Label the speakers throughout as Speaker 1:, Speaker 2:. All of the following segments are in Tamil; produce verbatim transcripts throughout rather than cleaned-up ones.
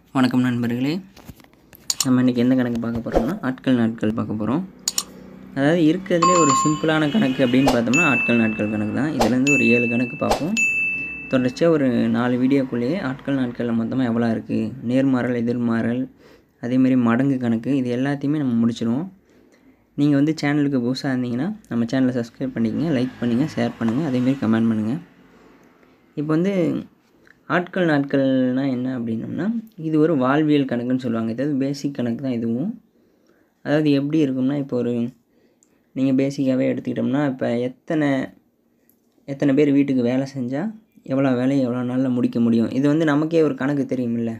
Speaker 1: வணக்கம் நண்பர்களே. நம்ம இன்றைக்கி எந்த கணக்கு பார்க்க போகிறோம்னா ஆட்கள் நாட்கள் பார்க்க போகிறோம். அதாவது இருக்கிறதுலே ஒரு சிம்பிளான கணக்கு அப்படின்னு பார்த்தோம்னா ஆட்கள் நாட்கள் கணக்கு தான். இதுலேருந்து ஒரு ஏழு கணக்கு பார்ப்போம். தொடர்ச்சியாக ஒரு நாலு வீடியோக்குள்ளேயே ஆட்கள் நாட்களில் மொத்தமாக எவ்வளோ இருக்குது, நேர்மாறல் எதிர்மாறல் அதேமாரி மடங்கு கணக்கு, இது எல்லாத்தையுமே நம்ம முடிச்சிடுவோம். நீங்கள் வந்து சேனலுக்கு புதுசாக இருந்தீங்கன்னா நம்ம சேனலை சப்ஸ்கிரைப் பண்ணிக்கங்க, லைக் பண்ணுங்கள், ஷேர் பண்ணுங்கள், அதேமாரி கமெண்ட் பண்ணுங்கள். இப்போ வந்து ஆட்கள் நாட்கள்னால் என்ன அப்படின்னோம்னா இது ஒரு வாழ்வியல் கணக்குன்னு சொல்லுவாங்க. ஏதாவது பேசிக் கணக்கு தான் இதுவும். அதாவது எப்படி இருக்கும்னா, இப்போ ஒரு நீங்கள் பேசிக்காகவே எடுத்துக்கிட்டோம்னா, இப்போ எத்தனை எத்தனை பேர் வீட்டுக்கு வேலை செஞ்சால் எவ்வளோ வேலையை எவ்வளோ நாளில் முடிக்க முடியும், இது வந்து நமக்கே ஒரு கணக்கு தெரியுமில்ல,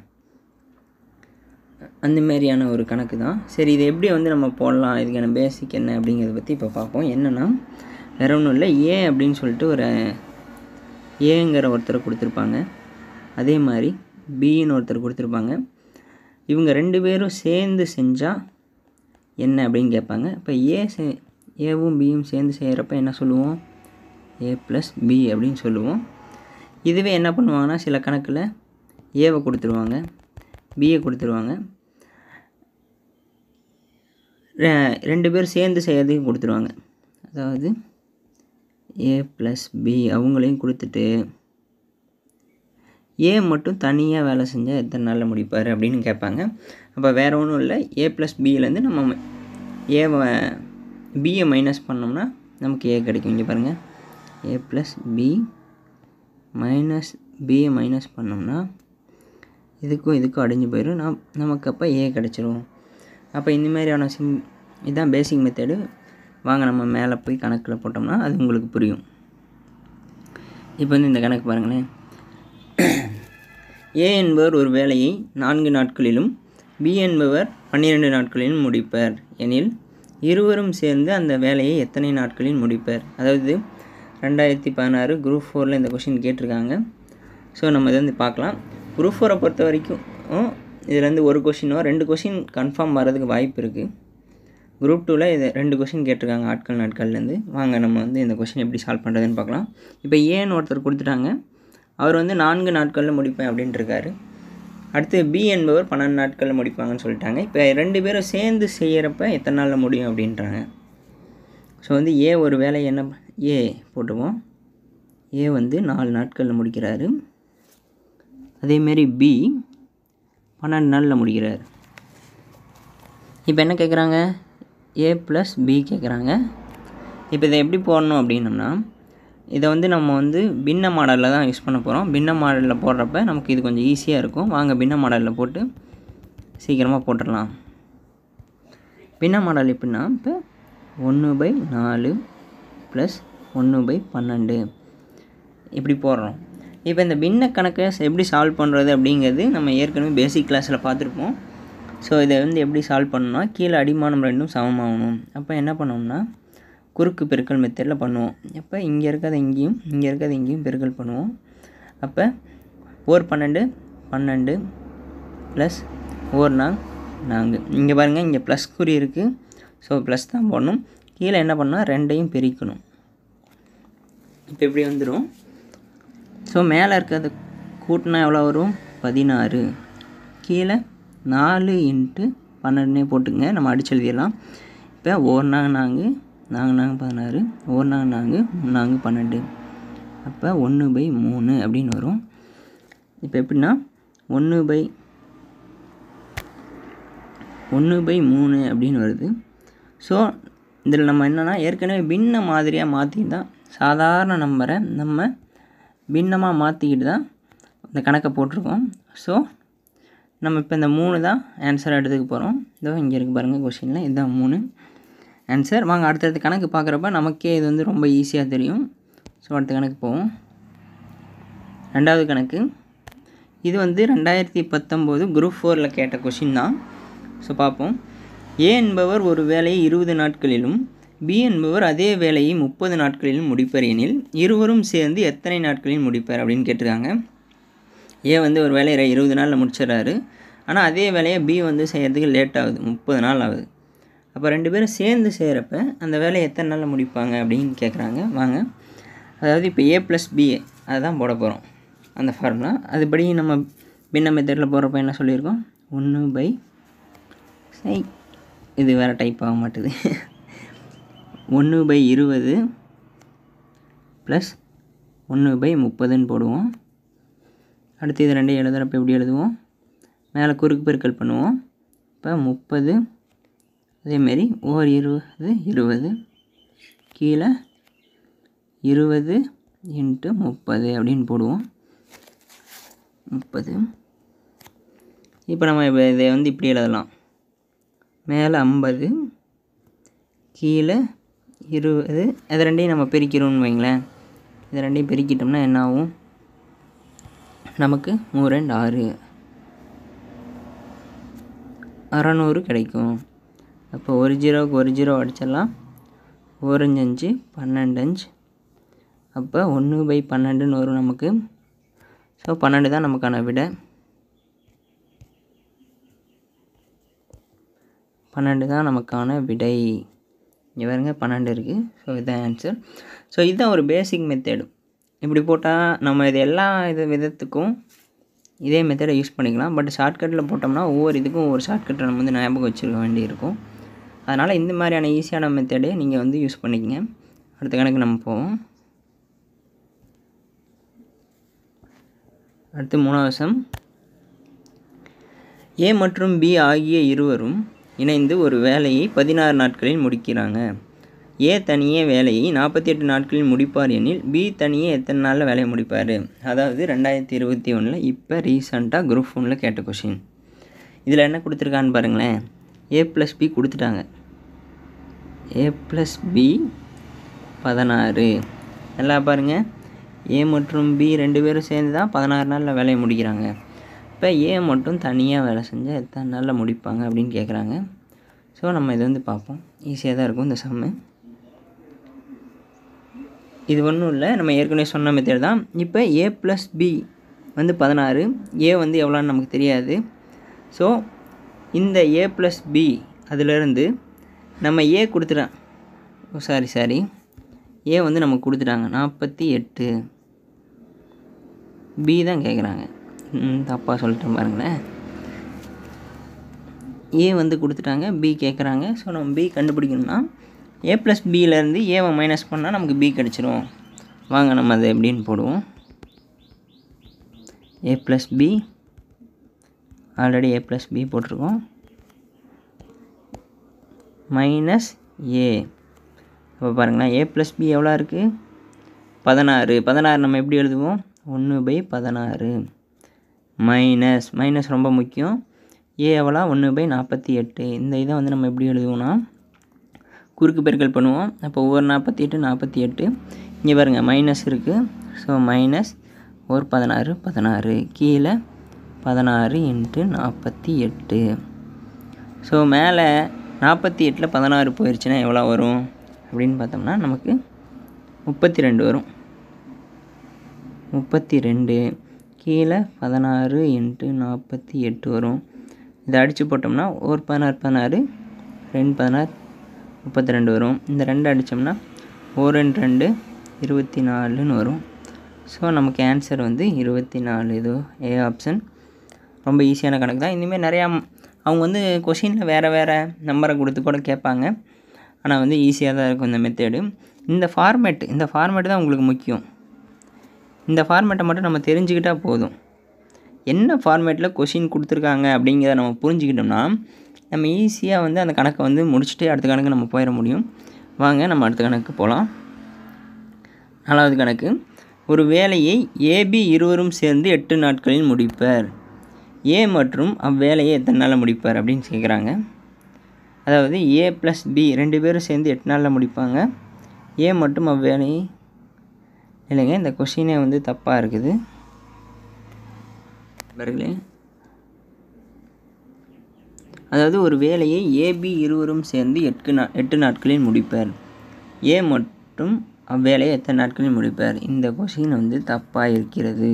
Speaker 1: அந்த மாதிரியான ஒரு கணக்கு தான். சரி, இது எப்படி வந்து நம்ம போடலாம், இதுக்கான பேசிக் என்ன அப்படிங்கிறத பற்றி இப்போ பார்ப்போம். என்னென்னா வேற ஒன்றும் இல்லை, ஏ அப்படின்னு சொல்லிட்டு ஒரு ஏங்கிற ஒருத்தரை கொடுத்துருப்பாங்க. அதே மாதிரி பின்னு ஒருத்தர் கொடுத்துருப்பாங்க. இவங்க ரெண்டு பேரும் சேர்ந்து செஞ்சால் என்ன அப்படின்னு கேட்பாங்க. இப்போ ஏ சே ஏவும் பியும் சேர்ந்து செய்கிறப்ப என்ன சொல்லுவோம், ஏ ப்ளஸ் பி அப்படின்னு சொல்லுவோம். இதுவே என்ன பண்ணுவாங்கன்னா, சில கணக்கில் ஏவை கொடுத்துருவாங்க, பியை கொடுத்துருவாங்க, ரெண்டு பேர் சேர்ந்து செய்கிறதுக்கு கொடுத்துருவாங்க. அதாவது ஏ ப்ளஸ் பி அவங்களையும் கொடுத்துட்டு ஏ மட்டும் தனியாக வேலை செஞ்சால் எத்தனை நாளில் முடிப்பார் அப்படின்னு கேட்பாங்க. அப்போ வேறு ஒன்றும் இல்லை, ஏ ப்ளஸ் பியிலேருந்து நம்ம ஏவை பியை மைனஸ் பண்ணோம்னா நமக்கு ஏ கிடைக்கும். இங்கே பாருங்கள், ஏ ப்ளஸ் பி மைனஸ் பியை மைனஸ் பண்ணோம்னா இதுக்கும் இதுக்கும் அடைஞ்சு போயிடும், நம் நமக்கு அப்போ ஏ கிடச்சிரும். அப்போ இந்த மாதிரியான சிம் இதுதான் பேசிக் மெத்தடு. வாங்க நம்ம மேலே போய் கணக்கில் போட்டோம்னா அது உங்களுக்கு புரியும். இப்போ வந்து இந்த கணக்கு பாருங்களேன். ஏ என்பவர் ஒரு வேலையை நான்கு நாட்களிலும் பி என்பவர் பன்னிரெண்டு நாட்களிலும் முடிப்பர் எனில் இருவரும் சேர்ந்து அந்த வேலையை எத்தனை நாட்களில் முடிப்பர். அதாவது ரெண்டாயிரத்தி பதினாறு குரூப் ஃபோரில் இந்த கொஷின் கேட்டிருக்காங்க. ஸோ நம்ம இதை வந்து பார்க்கலாம். குரூப் ஃபோரை பொறுத்த வரைக்கும் இதுலேருந்து ஒரு கொஷினோ ரெண்டு கொஷின் கன்ஃபார்ம் வர்றதுக்கு வாய்ப்பு இருக்குது. குரூப் டூவில் இது ரெண்டு கொஷின் கேட்டிருக்காங்க ஆட்கள் நாட்கள்லேருந்து. வாங்க நம்ம வந்து இந்த கொஷின் எப்படி சால்வ் பண்ணுறதுன்னு பார்க்கலாம். இப்போ ஏன்னு ஒருத்தர் கொடுத்துட்டாங்க, அவர் வந்து நான்கு நாட்களில் முடிப்பேன் அப்படின்ட்டு இருக்காரு. அடுத்து பி என்பவர் பன்னெண்டு நாட்களில் முடிப்பாங்கன்னு சொல்லிட்டாங்க. இப்போ ரெண்டு பேரும் சேர்ந்து செய்கிறப்ப எத்தனை நாளில் முடியும் அப்படின்றாங்க. ஸோ வந்து ஏ ஒரு வேலை என்ன ஏ போட்டுவோம், ஏ வந்து நாலு நாட்களில் முடிக்கிறாரு. அதேமாரி பி பன்னெண்டு நாளில் முடிக்கிறார். இப்போ என்ன கேட்குறாங்க, ஏ ப்ளஸ் பி கேட்குறாங்க. இப்போ இதை எப்படி போடணும் அப்படின்னம்னா, இதை வந்து நம்ம வந்து பின்ன மாடலில் தான் யூஸ் பண்ண போகிறோம். பின்ன மாடலில் போடுறப்ப நமக்கு இது கொஞ்சம் ஈஸியாக இருக்கும். வாங்க பின்ன மாடலில் போட்டு சீக்கிரமாக போட்டுடலாம். பின்ன மாடல் எப்படின்னா, இப்போ ஒன்று பை நாலு ப்ளஸ் ஒன்று பை பன்னெண்டு இப்படி போடுறோம். இப்போ இந்த பின்ன கணக்கை எப்படி சால்வ் பண்ணுறது அப்படிங்கிறது நம்ம ஏற்கனவே பேசிக் கிளாஸில் பார்த்துருப்போம். ஸோ இதை வந்து எப்படி சால்வ் பண்ணணும்னா, கீழே அடிமானம் ரெண்டும் சமமாகணும். அப்போ என்ன பண்ணோம்னா குறுக்கு பெருக்கல் மெத்தடில் பண்ணுவோம். அப்போ இங்கே இருக்கிறத இங்கேயும் இங்கே இருக்கிறத இங்கேயும் பெருக்கல் பண்ணுவோம். அப்போ ஓர் பன்னெண்டு பன்னெண்டு ப்ளஸ் ஓர் நாங் நான்கு. இங்கே பாருங்கள், இங்கே ப்ளஸ் குறி இருக்குது. ஸோ ப்ளஸ் தான் போடணும். கீழே என்ன பண்ணால் ரெண்டையும் பெருக்கணும். இப்போ இப்படி வந்துடும். ஸோ மேலே இருக்கிறத கூட்டினா எவ்வளோ வரும், பதினாறு. கீழே நாலு இன்ட்டு பன்னெண்டுனே போட்டுங்க, நம்ம அடிச்சு எழுதிடலாம். இப்போ ஓர் நாங்க நான்கு நாங்கள் நாங்கள் பதினாறு, ஒரு நாங்க நான்கு நான்கு பன்னெண்டு. அப்போ ஒன்று பை மூணு அப்படின்னு வரும். இப்போ எப்படின்னா ஒன்று பை ஒன்று பை மூணு அப்படின்னு வருது. ஸோ இதில் நம்ம என்னென்னா ஏற்கனவே பின்ன மாதிரியாக மாற்றிட்டு தான், சாதாரண நம்பரை நம்ம பின்னமாக மாற்றிக்கிட்டு தான் இந்த கணக்கை போட்டிருக்கோம். ஸோ நம்ம இப்போ இந்த மூணு தான் ஆன்சர் எடுத்துக்க போகிறோம். இதோ இங்கே இருக்குது பாருங்கள் கொஷினில், இதுதான் மூணு ஆன்சர். வாங்க அடுத்தடுத்த கணக்கு பார்க்குறப்ப நமக்கே இது வந்து ரொம்ப ஈஸியாக தெரியும். ஸோ அடுத்த கணக்கு போவோம். ரெண்டாவது கணக்கு இது வந்து ரெண்டாயிரத்தி பத்தொம்போது குரூப் ஃபோரில் கேட்ட கொஷின் தான். ஸோ பார்ப்போம். ஏ என்பவர் ஒரு வேலையை இருபது நாட்களிலும் பி என்பவர் அதே வேலையை முப்பது நாட்களிலும் முடிப்பர் எனில் இருவரும் சேர்ந்து எத்தனை நாட்களில் முடிப்பர் அப்படின்னு கேட்டிருக்காங்க. ஏ வந்து ஒரு வேலையை இருபது நாளில் முடிச்சிடறாரு. ஆனால் அதே வேலையை பி வந்து செய்கிறதுக்கு லேட் ஆகுது, முப்பது நாள் ஆகுது. அப்போ ரெண்டு பேரும் சேர்ந்து செய்கிறப்ப அந்த வேலையை எத்தனை நாளில் முடிப்பாங்க அப்படின்னு கேட்குறாங்க. வாங்க, அதாவது இப்போ ஏ ப்ளஸ் பி அதை தான் போட போகிறோம் அந்த ஃபார்முலா. அதுபடி நம்ம பின்ன மெத்தடில் போகிறப்ப என்ன சொல்லியிருக்கோம், ஒன்று பை சை இது வேறு டைப் ஆக மாட்டுது ஒன்று பை இருபது ப்ளஸ் ஒன்று பை முப்பதுன்னு போடுவோம். அடுத்து இது ரெண்டையும் எழுதுகிறப்ப எப்படி எழுதுவோம், மேலே குறுக்கு பெருக்கல் பண்ணுவோம். இப்போ முப்பது அதேமாரி ஓர் இருபது இருபது கீழே இருபது இன்ட்டு முப்பது அப்படின்னு போடுவோம். முப்பது. இப்போ நம்ம இப்போ இதை வந்து இப்படி எழுதலாம், மேலே ஐம்பது கீழே இருபது. இது ரெண்டையும் நம்ம பிரிக்கிறோம்னு வைங்களேன். இது ரெண்டையும் பிரிக்கிட்டோம்னா என்ன ஆகும், நமக்கு மூணு ரெண்டு ஆறு அறநூறு கிடைக்கும். அப்போ ஒரு ஜீரோவுக்கு ஒரு ஜீரோ அடிச்சிடலாம், ஓரஞ்சு அஞ்சு பன்னெண்டு அஞ்சு. அப்போ ஒன்று பை பன்னெண்டுன்னு வரும் நமக்கு. ஸோ பன்னெண்டு தான் நமக்கான விடை. பன்னெண்டு தான் நமக்கான விடை. இங்கே பாருங்க பன்னெண்டு இருக்குது. ஸோ இதுதான் ஆன்சர். ஸோ இதுதான் ஒரு பேசிக் மெத்தேடு. இப்படி போட்டால் நம்ம இது எல்லா இது விதத்துக்கும் இதே மெத்தடை யூஸ் பண்ணிக்கலாம். பட் ஷார்ட்கட்டில் போட்டோம்னா ஒவ்வொரு இதுக்கும் ஒவ்வொரு ஷார்ட்கட்டை நம்ம வந்து ஞாபகம் வச்சுருக்க வேண்டியிருக்கும். அதனால் இந்த மாதிரியான ஈஸியான மெத்தடே நீங்கள் வந்து யூஸ் பண்ணிக்கங்க. அடுத்த கணக்கு நம்ம போவோம். அடுத்து மூணாவது சம். ஏ மற்றும் பி ஆகிய இருவரும் இணைந்து ஒரு வேலையை பதினாறு நாட்களில் முடிக்கிறாங்க. ஏ தனியே வேலையை நாற்பத்தி எட்டு நாட்களில் முடிப்பார் எனில் பி தனியே எத்தனை நாளில் வேலையை முடிப்பார். அதாவது ரெண்டாயிரத்தி இருபத்தி ஒன்றில் இப்போ ரீசண்டாக குரூப் ஒன்றில் கேட்ட கொஷின். இதில் என்ன கொடுத்துருக்கான்னு பாருங்களேன். ஏ ப்ளஸ் பி கொடுத்துட்டாங்க. ஏ ப்ளஸ் பி பதினாறு. நல்லா பாருங்கள், ஏ மற்றும் பி ரெண்டு பேரும் சேர்ந்து தான் பதினாறு நாளில் வேலையை முடிக்கிறாங்க. இப்போ ஏ மட்டும் தனியாக வேலை செஞ்சால் எத்தனை நாளில் முடிப்பாங்க அப்படின்னு கேட்குறாங்க. ஸோ நம்ம இதை வந்து பார்ப்போம். ஈஸியாக தான் இருக்கும் இந்த சம்மு. இது ஒன்றும் இல்லை, நம்ம ஏற்கனவே சொன்ன மெத்தட் தான். இப்போ ஏ ப்ளஸ் பி வந்து பதினாறு, ஏ வந்து எவ்வளோன்னு நமக்கு தெரியாது. ஸோ இந்த ஏ ப்ளஸ் பி அதிலேருந்து நம்ம ஏ கொடுத்துட்டோம். சாரி சாரி ஏ வந்து நமக்கு கொடுத்துட்டாங்க நாற்பத்தி எட்டு. பி தான் கேட்குறாங்க. தப்பாக சொல்லிட்டேன் பாருங்களேன். ஏ வந்து கொடுத்துட்டாங்க, பி கேட்குறாங்க. ஸோ நம்ம பி கண்டுபிடிக்கணும்னா ஏ ப்ளஸ் பியிலேருந்து ஏவை மைனஸ் பண்ணால் நமக்கு பி கிடச்சிரும். வாங்க நம்ம அதை எப்படின்னு போடுவோம். A plus B, already A plus B போட்டிருக்கோம், மைனஸ் ஏ. இப்போ பாருங்களேன், ஏ ப்ளஸ் பி எவ்வளோ இருக்குது, பதினாறு. பதினாறு நம்ம எப்படி எழுதுவோம், ஒன்று பை பதினாறு மைனஸ் மைனஸ் ரொம்ப முக்கியம். ஏ எவ்வளோ, ஒன்று பை நாற்பத்தி எட்டு. இந்த இதை வந்து நம்ம எப்படி எழுதுவோம்னா குறுக்கு பெருக்கல் பண்ணுவோம். அப்போ ஒவ்வொரு நாற்பத்தி எட்டு நாற்பத்தி எட்டு. இங்கே பாருங்கள் மைனஸ் இருக்குது. ஸோ மைனஸ் ஒரு பதினாறு பதினாறு கீழே பதினாறு இன்ட்டு நாற்பத்தி எட்டு. ஸோ மேலே நாற்பத்தி எட்டில் பதினாறு போயிடுச்சுன்னா எவ்வளோ வரும் அப்படின்னு பார்த்தோம்னா நமக்கு முப்பத்தி ரெண்டு வரும். முப்பத்தி ரெண்டு கீழே பதினாறு இன்ட்டு நாற்பத்தி எட்டு வரும். இதை அடித்து போட்டோம்னா ஒரு பதினாறு பதினாறு ரெண்டு பதினாறு முப்பத்தி ரெண்டு வரும். இந்த ரெண்டு அடித்தோம்னா ஒரு ரெண்டு ரெண்டு இருபத்தி நாலுன்னு வரும். ஸோ நமக்கு ஆன்சர் வந்து இருபத்தி நாலு. இது ஏ ஆப்ஷன். ரொம்ப ஈஸியான கணக்கு தான். இனிமேல் நிறையா அவங்க வந்து கொஷினில் வேறு வேறு நம்பரை கொடுத்து கூட கேட்பாங்க. ஆனால் வந்து ஈஸியாக தான் இருக்கும் இந்த மெத்தேடு. இந்த ஃபார்மேட் இந்த ஃபார்மேட்டு தான் உங்களுக்கு முக்கியம். இந்த ஃபார்மேட்டை மட்டும் நம்ம தெரிஞ்சுக்கிட்டால் போதும். என்ன ஃபார்மேட்டில் கொஷின் கொடுத்துருக்காங்க அப்படிங்கிறத நம்ம புரிஞ்சுக்கிட்டோம்னா நம்ம ஈஸியாக வந்து அந்த கணக்கை வந்து முடிச்சுட்டு அடுத்த கணக்கு நம்ம போயிட முடியும். வாங்க நம்ம அடுத்த கணக்கு போகலாம். நாலாவது கணக்கு. ஒரு வேலையை ஏபி இருவரும் சேர்ந்து எட்டு நாட்களில் முடிப்பர். ஏ மற்றும் அவ்வேலையை எத்தனை நாளில் முடிப்பார் அப்படின்னு கேட்குறாங்க. அதாவது ஏ ப்ளஸ் பி ரெண்டு பேரும் சேர்ந்து எட்டு நாளில் முடிப்பாங்க. ஏ மற்றும் அவ்வேலையை இல்லைங்க, இந்த கொஷினே வந்து தப்பாக இருக்குது பாருங்களே. அதாவது ஒரு வேலையை ஏபி இருவரும் சேர்ந்து எட்டு நா எட்டு நாட்களில் முடிப்பர். ஏ மற்றும் அவ்வேலையை எத்தனை நாட்களில் முடிப்பர். இந்த கொஷின் வந்து தப்பாக இருக்கிறது,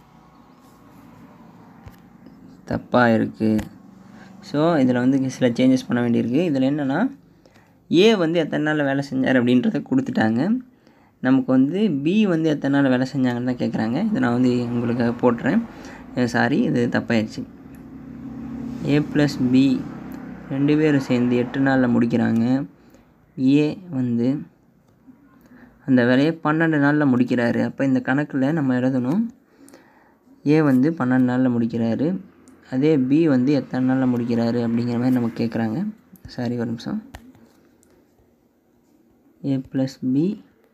Speaker 1: தப்பாக இருக்குது. ஸோ இதில் வந்து சில சேஞ்சஸ் பண்ண வேண்டியிருக்கு. இதில் என்னென்னா ஏ வந்து எத்தனை நாளில் வேலை செஞ்சார் அப்படின்றத கொடுத்துட்டாங்க. நமக்கு வந்து பி வந்து எத்தனை நாள் வேலை செஞ்சாங்கன்னு தான் கேட்குறாங்க. இதை நான் வந்து உங்களுக்கு போட்டுறேன். சாரி இது தப்பாயிடுச்சு. ஏ ப்ளஸ் பி ரெண்டு பேரும் சேர்ந்து எட்டு நாளில் முடிக்கிறாங்க. ஏ வந்து அந்த வேலையை பன்னெண்டு நாளில் முடிக்கிறாரு. அப்போ இந்த கணக்கில் நம்ம எழுதணும் ஏ வந்து பன்னெண்டு நாளில் முடிக்கிறாரு, அதே பி வந்து எத்தனை நாளில் முடிக்கிறாரு அப்படிங்கிற மாதிரி நமக்கு கேட்குறாங்க. சாரி ஒரு நிமிஷம். ஏ ப்ளஸ் பி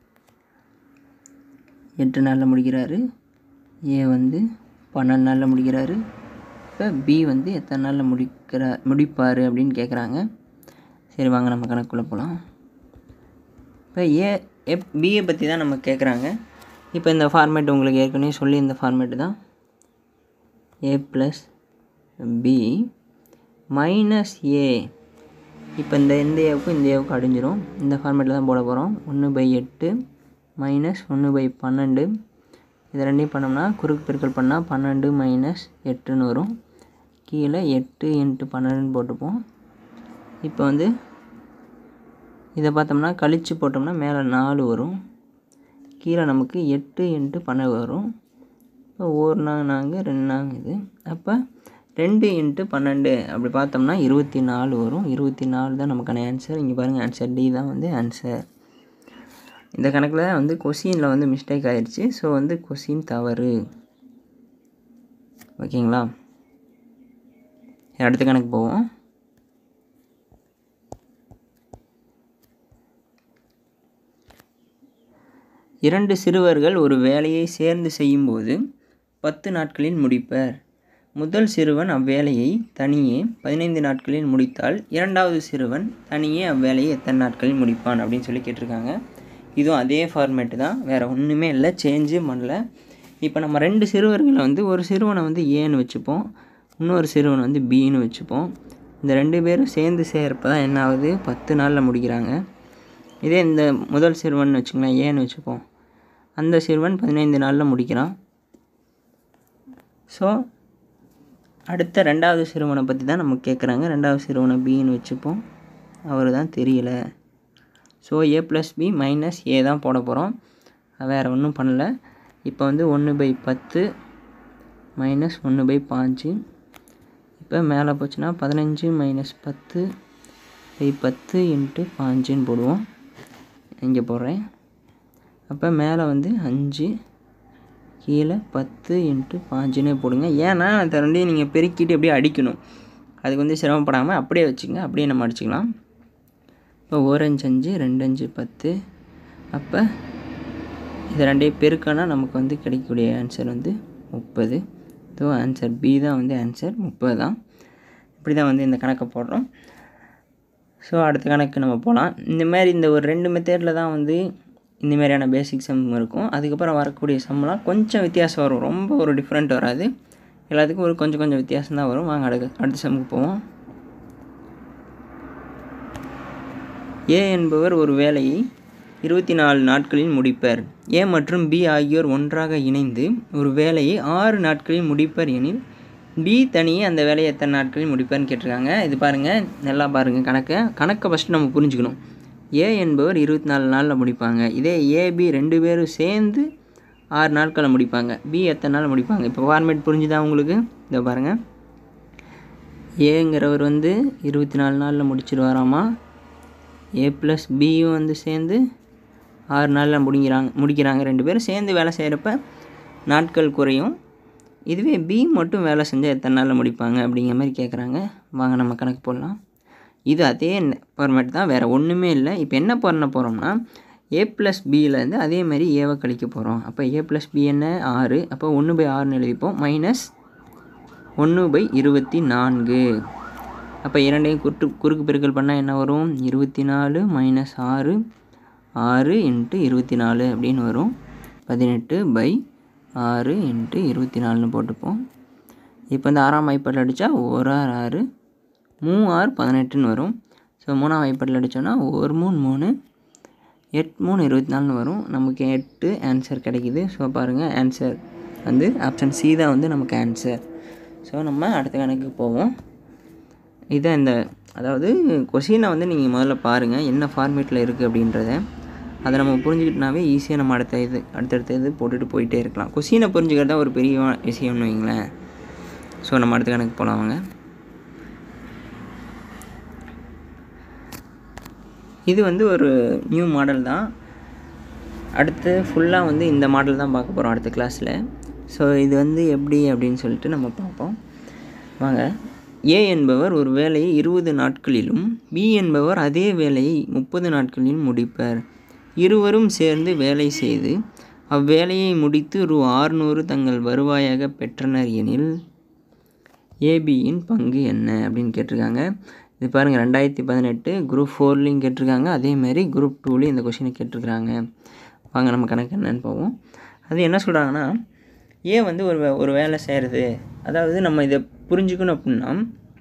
Speaker 1: எட்டு நாளில் முடிக்கிறாரு, ஏ வந்து பன்னெண்டு நாளில் முடிக்கிறாரு. இப்போ பி வந்து எத்தனை நாளில் முடிக்கிற முடிப்பார் அப்படின்னு கேட்குறாங்க. சரி வாங்க நம்ம கணக்குள்ளே போகலாம். இப்போ ஏ எப் பியை பற்றி தான் நம்ம கேட்குறாங்க. இப்போ இந்த ஃபார்மேட் உங்களுக்கு ஏற்கனவே சொல்லி இந்த ஃபார்மேட்டு தான் A plus B minus A. இப்போ இந்த இந்த ஏவுக்கும் இந்த ஏவுக்கும் அடிஞ்சிரும். இந்த ஃபார்மேட்டில் தான் போட போகிறோம். ஒன்று பை எட்டு மைனஸ் ஒன்று பை பன்னெண்டு. இது ரெண்டையும் பண்ணோம்னா குறுக்கு பெருக்கல் பண்ணால் பன்னெண்டு மைனஸ் எட்டுன்னு வரும். கீழே எட்டு இன்ட்டு பன்னெண்டுன்னு போட்டுப்போம். இப்போ வந்து இதை பார்த்தோம்னா கழித்து போட்டோம்னா மேலே நாலு வரும், கீழே நமக்கு எட்டு இன்ட்டு பன்னெண்டு வரும். இப்போ ஒரு நாங்க நாங்கள் ரெண்டு நாங்க இது. அப்போ ரெண்டு இன்ட்டு பன்னெண்டு அப்படி பார்த்தோம்னா இருபத்தி நாலு வரும். இருபத்தி நாலு தான் நமக்கான ஆன்சர். இங்கே பாருங்கள் ஆன்சர் டி தான் வந்து ஆன்சர். இந்த கணக்கில் வந்து கொஷினில் வந்து மிஸ்டேக் ஆகிடுச்சு. ஸோ வந்து கொஷின் தவறு. ஓகேங்களா? அடுத்த கணக்கு போவோம். இரண்டு சிறுவர்கள் ஒரு வேலையை சேர்ந்து செய்யும்போது பத்து நாட்களில் முடிப்பர். முதல் சிறுவன் அவ்வேலையை தனியே பதினைந்து நாட்களில் முடித்தால் இரண்டாவது சிறுவன் தனியே அவ்வேலையை எத்தனை நாட்களில் முடிப்பான் அப்படின்னு சொல்லி கேட்டிருக்காங்க. இதுவும் அதே ஃபார்மேட்டு தான், வேறு ஒன்றுமே இல்லை, சேஞ்சும் பண்ணல. இப்போ நம்ம ரெண்டு சிறுவர்களை வந்து ஒரு சிறுவனை வந்து ஏன்னு வச்சுப்போம், இன்னொரு சிறுவனை வந்து பின்னு வச்சுப்போம். இந்த ரெண்டு பேரும் சேர்ந்து செய்கிறப்ப தான் என்ன ஆகுது, பத்து நாளில் முடிக்கிறாங்க. இதே இந்த முதல் சிறுவன் வச்சுக்கலாம், ஏன்னு வச்சுப்போம், அந்த சிறுவன் பதினைந்து நாளில் முடிக்கிறான். ஸோ அடுத்த ரெண்டாவது சிறுவனை பற்றி தான் நமக்கு கேட்குறாங்க. ரெண்டாவது சிறுவனை பின்னு வச்சுப்போம், அவர் தான் தெரியல. So A plus B minus A தான் போட போகிறோம், வேறு ஒன்றும் பண்ணல. இப்போ வந்து ஒன்று பை பத்து மைனஸ் ஒன்று பை பாஞ்சு. இப்போ மேலே போச்சுன்னா பதினஞ்சு மைனஸ் பத்து பை பத்து இன்ட்டு பாஞ்சுன்னு போடுவோம். இங்கே போடுறேன். அப்போ மேலே வந்து அஞ்சு, கீழே பத்து இன்ட்டு பாஞ்சுன்னே போடுங்க. ஏன்னா அதை ரெண்டையும் நீங்கள் பெருக்கிட்டு அப்படியே அடிக்கணும், அதுக்கு வந்து சிரமப்படாமல் அப்படியே வச்சுங்க, அப்படியே நம்ம அடிச்சுக்கலாம். இப்போ ஒரு அஞ்சு அஞ்சு, ரெண்டு அஞ்சு பத்து. அப்போ இது ரெண்டையும் பெருக்கினா நமக்கு வந்து கிடைக்கக்கூடிய ஆன்சர் வந்து முப்பது. ஸோ ஆன்சர் பி தான் வந்து ஆன்சர், முப்பது தான். இப்படி தான் வந்து இந்த கணக்கை போடுறோம். ஸோ அடுத்த கணக்கு நம்ம போகலாம். இந்தமாரி இந்த ஒரு ரெண்டு மெத்தேடில் தான் வந்து இந்த மாதிரியான பேசிக் சம் இருக்கும். அதுக்கப்புறம் வரக்கூடிய சம்லாம் கொஞ்சம் வித்தியாசம் வரும், ரொம்ப ஒரு டிஃப்ரெண்ட் வராது, எல்லாத்துக்கும் ஒரு கொஞ்சம் கொஞ்சம் வித்தியாசம் தான் வரும். வாங்க அடுத்த அடுத்த சம்முக்கு போவோம். ஏ என்பவர் ஒரு வேலையை இருபத்தி நாலு நாட்களில் முடிப்பர். ஏ மற்றும் பி ஆகியோர் ஒன்றாக இணைந்து ஒரு வேலையை ஆறு நாட்களில் முடிப்பர் எனில் பி தனியே அந்த வேலையை எத்தனை நாட்களில் முடிப்பர்னு கேட்டிருக்காங்க. இது பாருங்கள், நல்லா பாருங்கள் கணக்கை கணக்கை ஃபஸ்ட்டு நம்ம புரிஞ்சுக்கணும். ஏ என்பவர் இருபத்தி நாலு நாளில் முடிப்பாங்க. இதே ஏபி ரெண்டு பேரும் சேர்ந்து ஆறு நாட்களில் முடிப்பாங்க. பி எத்தனை நாள் முடிப்பாங்க? இப்போ ஃபார்மேட் புரிஞ்சுதான் உங்களுக்கு? இதை பாருங்கள், ஏங்கிறவர் வந்து இருபத்தி நாலு நாளில் முடிச்சிருவாராமா. ஏ ப்ளஸ் பியும் வந்து சேர்ந்து ஆறு நாளில் முடிக்கிறாங்க முடிக்கிறாங்க ரெண்டு பேரும் சேர்ந்து வேலை செய்கிறப்ப நாட்கள் குறையும். இதுவே பி மட்டும் வேலை செஞ்சால் எத்தனை நாளில் முடிப்பாங்க அப்படிங்கிற மாதிரி கேட்குறாங்க. வாங்க நம்ம கணக்கு போடலாம். இது அதே ஃபார்மேட் தான், வேறு ஒன்றுமே இல்லை. இப்போ என்ன பண்ண போகிறோம்னா ஏ ப்ளஸ் பியிலேருந்து அதே மாதிரி ஏவை கழிக்க போகிறோம். அப்போ ஏ ப்ளஸ் பி என்ன ஆறு, அப்போ ஒன்று பை ஆறுன்னு எழுதிப்போம், மைனஸ் ஒன்று பை இருபத்தி நான்கு. அப்போ இரண்டையும் குறுக்கு குறுக்கு பெருக்கல் பண்ணால் என்ன வரும், இருபத்தி நாலு மைனஸ் ஆறு, ஆறு இன்ட்டு இருபத்தி நாலு அப்படின்னு வரும். பதினெட்டு பை ஆறு இன்ட்டு இருபத்தி நாலுன்னு போட்டுப்போம். இப்போ இந்த ஆறாம் வாய்ப்பாட்டில் அடித்தா ஒரு ஆறு ஆறு, மூணு ஆறு பதினெட்டுன்னு வரும். ஸோ மூணாம் வாய்ப்பாட்டில் அடித்தோன்னா ஒரு மூணு மூணு, எட்டு மூணு இருபத்தி நாலுன்னு வரும். நமக்கு எட்டு ஆன்சர் கிடைக்கிது. ஸோ பாருங்கள், ஆன்சர் வந்து ஆப்ஷன் சி தான் வந்து நமக்கு ஆன்சர். ஸோ நம்ம அடுத்த கணக்கு போவோம். இதை இந்த அதாவது கொஷினை வந்து நீங்கள் முதல்ல பாருங்கள் என்ன ஃபார்மேட்டில் இருக்குது அப்படின்றத. அதை நம்ம புரிஞ்சுக்கிட்டனாவே ஈஸியாக நம்ம அடுத்த இது அடுத்தடுத்த இது போட்டுட்டு போயிட்டே இருக்கலாம். கொஷினை புரிஞ்சுக்கிறது தான் ஒரு பெரிய விஷயம்னு வைங்களேன். ஸோ நம்ம அடுத்த கணக்கு போகலாம் வாங்க. இது வந்து ஒரு நியூ மாடல் தான். அடுத்து ஃபுல்லாக வந்து இந்த மாடல் தான் பார்க்க போகிறோம் அடுத்த கிளாஸில். ஸோ இது வந்து எப்படி அப்படின்னு சொல்லிட்டு நம்ம பார்ப்போம் வாங்க. ஏ என்பவர் ஒரு வேலையை இருபது நாட்களிலும் பி என்பவர் அதே வேலையை முப்பது நாட்களிலும் முடிப்பர். இருவரும் சேர்ந்து வேலை செய்து அவ்வேலையை முடித்து ரூ ஆறுநூறு தங்கள் வருவாயாக பெற்றனர் எனில் ஏபியின் பங்கு என்ன அப்படின்னு கேட்டிருக்காங்க. இது பாருங்கள், ரெண்டாயிரத்தி பதினெட்டு குரூப் ஃபோர்லேயும் கேட்டிருக்காங்க, அதேமாதிரி குரூப் டூலேயும் இந்த கொஷினை கேட்டிருக்கிறாங்க. வாங்க நம்ம கணக்கு என்னன்னு போவோம். அது என்ன சொல்கிறாங்கன்னா, ஏ வந்து ஒரு ஒரு வேலை செய்கிறது, அதாவது நம்ம இதை புரிஞ்சுக்கணும் அப்படின்னா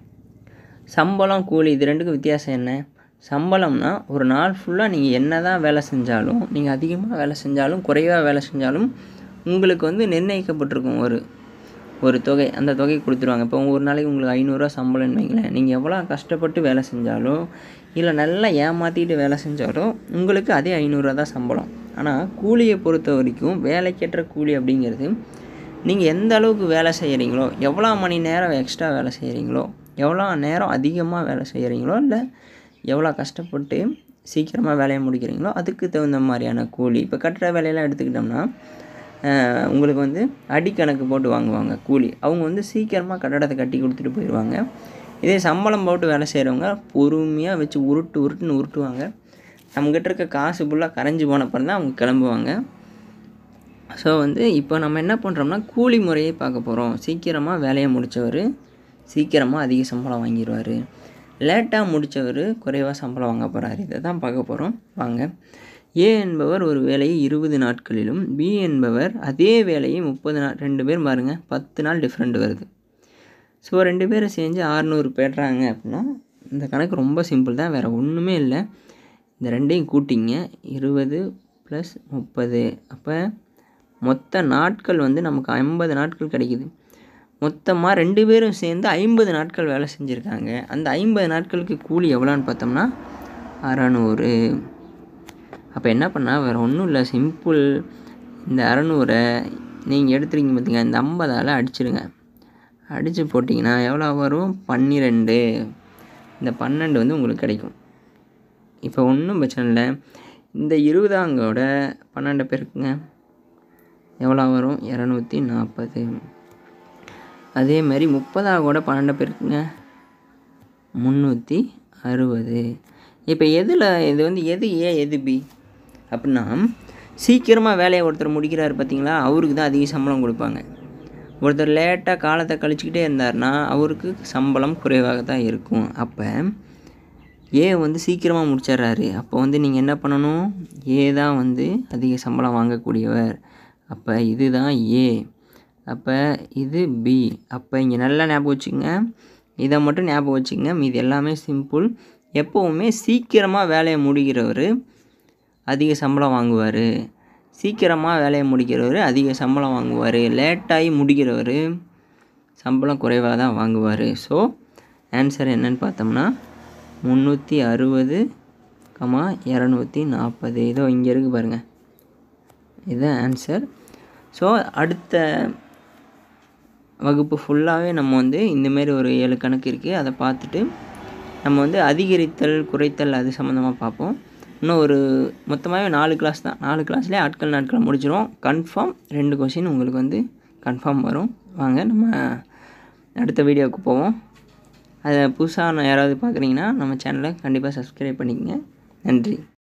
Speaker 1: சம்பளம் கூலி இது ரெண்டுக்கும் வித்தியாசம் என்ன? சம்பளம்னா ஒரு நாள் ஃபுல்லாக நீங்கள் என்ன தான் வேலை செஞ்சாலும், நீங்கள் அதிகமாக வேலை செஞ்சாலும் குறைவாக வேலை செஞ்சாலும் உங்களுக்கு வந்து நிர்ணயிக்கப்பட்டிருக்கும் ஒரு ஒரு தொகை. அந்த தொகை கொடுத்துருவாங்க. இப்போ ஒரு நாளைக்கு உங்களுக்கு ஐநூறுரூவா சம்பளம்னு வைங்களேன். நீங்கள் எவ்வளோ கஷ்டப்பட்டு வேலை செஞ்சாலோ இல்லை நல்லா ஏமாற்றிட்டு வேலை செஞ்சாலோ உங்களுக்கு அதே ஐநூறுரூவா தான் சம்பளம். ஆனால் கூலியை பொறுத்த வரைக்கும் வேலைக்கேற்ற கூலி அப்படிங்கிறது நீங்கள் எந்த அளவுக்கு வேலை செய்கிறீங்களோ, எவ்வளோ மணி நேரம் எக்ஸ்ட்ரா வேலை செய்கிறீங்களோ, எவ்வளோ நேரம் அதிகமாக வேலை செய்கிறீங்களோ, இல்லை எவ்வளோ கஷ்டப்பட்டு சீக்கிரமாக வேலையை முடிக்கிறீங்களோ அதுக்கு தகுந்த மாதிரியான கூலி. இப்போ கட்டுற வேலையெல்லாம் எடுத்துக்கிட்டோம்னா உங்களுக்கு வந்து அடிக்கணக்கு போட்டு வாங்குவாங்க கூலி. அவங்க வந்து சீக்கிரமாக கட்டடத்தை கட்டி கொடுத்துட்டு போயிடுவாங்க. இதே சம்பளம் போட்டு வேலை செய்கிறவங்க பொறுமையாக வச்சு உருட்டு உருட்டுன்னு உருட்டுவாங்க. நம்மக்கிட்ட இருக்க காசு ஃபுல்லாக கரைஞ்சி போனப்பறம் தான் அவங்க கிளம்புவாங்க. ஸோ வந்து இப்போ நம்ம என்ன பண்ணுறோம்னா கூலி முறையை பார்க்க போகிறோம். சீக்கிரமாக வேலையை முடித்தவர் சீக்கிரமாக அதிக சம்பளம் வாங்கிடுவார், லேட்டாக முடித்தவர் குறைவாக சம்பளம் வாங்க போகிறாரு. இதை தான் பார்க்க போகிறோம் வாங்க. ஏ என்பவர் ஒரு வேலையை இருபது நாட்களிலும் பி என்பவர் அதே வேலையை முப்பது நாள், ரெண்டு பேர் பாருங்கள் பத்து நாள் டிஃப்ரெண்ட் வருது. ஸோ ரெண்டு பேரும் செஞ்சு ஆறுநூறு பெறாங்க அப்படின்னா இந்த கணக்கு ரொம்ப சிம்பிள் தான், வேறு ஒன்றுமே இல்லை. இந்த ரெண்டையும் கூட்டிங்க, இருபது ப்ளஸ் முப்பது, அப்போ மொத்த நாட்கள் வந்து நமக்கு ஐம்பது நாட்கள் கிடைக்குது. மொத்தமாக ரெண்டு பேரும் சேர்ந்து ஐம்பது நாட்கள் வேலை செஞ்சுருக்காங்க. அந்த ஐம்பது நாட்களுக்கு கூலி எவ்வளோன்னு பார்த்தோம்னா அறநூறு. அப்போ என்ன பண்ணால் வேறு ஒன்றும் இல்லை, சிம்பிள். இந்த அறநூறை நீங்கள் எடுத்துருக்கீங்க பார்த்தீங்க, இந்த ஐம்பதால் அடிச்சிடுங்க. அடித்து போட்டிங்கன்னா எவ்வளோ வரும்? பன்னிரெண்டு. இந்த பன்னெண்டு வந்து உங்களுக்கு கிடைக்கும். இப்போ ஒன்றும் பிரச்சனை இல்லை. இந்த இருபதாங்கோட பன்னெண்டு பேருக்குங்க எவ்வளோ வரும்? இரநூத்தி நாற்பது. அதே மாதிரி முப்பதாகோட பன்னெண்டு பேருக்குங்க முந்நூற்றி அறுபது. இப்போ எதில் இது வந்து எது ஏ எது பி அப்படின்னா, சீக்கிரமாக வேலையை ஒருத்தர் முடிக்கிறாரு பார்த்தீங்களா, அவருக்கு தான் அதிக சம்பளம் கொடுப்பாங்க. ஒருத்தர் லேட்டாக காலத்தை கழிச்சிக்கிட்டே இருந்தார்னா அவருக்கு சம்பளம் குறைவாக தான் இருக்கும். அப்போ ஏ வந்து சீக்கிரமாக முடிச்சிட்றாரு, அப்போ வந்து நீங்கள் என்ன பண்ணணும்? ஏ தான் வந்து அதிக சம்பளம் வாங்கக்கூடியவர். அப்போ இது தான் ஏ, அப்போ இது பி. அப்போ இங்கே நல்லா ஞாபகம் வச்சுக்கோங்க, இதை மட்டும் ஞாபகம் வச்சுக்கோங்க, மீது எல்லாமே சிம்பிள். எப்போவுமே சீக்கிரமாக வேலையை முடிக்கிறவர் அதிக சம்பளம் வாங்குவார், சீக்கிரமாக வேலையை முடிக்கிறவர் அதிக சம்பளம் வாங்குவார், லேட்டாகி முடிக்கிறவர் சம்பளம் குறைவாக தான் வாங்குவார். ஸோ ஆன்சர் என்னன்னு பார்த்தோம்னா முந்நூற்றி அறுபது கமா இரநூத்தி நாற்பது. இதோ இங்கே இருக்குது பாருங்கள், இதுதான் ஆன்சர். ஸோ அடுத்த வகுப்பு ஃபுல்லாகவே நம்ம வந்து இந்தமாரி ஒரு ஏழு கணக்கு இருக்குது, அதை பார்த்துட்டு நம்ம வந்து அதிகரித்தல் குறைத்தல் அது சம்மந்தமாக பார்ப்போம். இன்னும் ஒரு மொத்தமாகவே நாலு கிளாஸ் தான், நாலு கிளாஸ்லேயே ஆட்கள் நாட்களை முடிச்சிடும். கன்ஃபார்ம் ரெண்டு கொஷின் உங்களுக்கு வந்து கன்ஃபார்ம் வரும். வாங்க நம்ம அடுத்த வீடியோவுக்கு போவோம். அதை புதுசாக யாராவது பார்க்குறீங்கன்னா நம்ம சேனலை கண்டிப்பாக சப்ஸ்கிரைப் பண்ணிக்கங்க. நன்றி.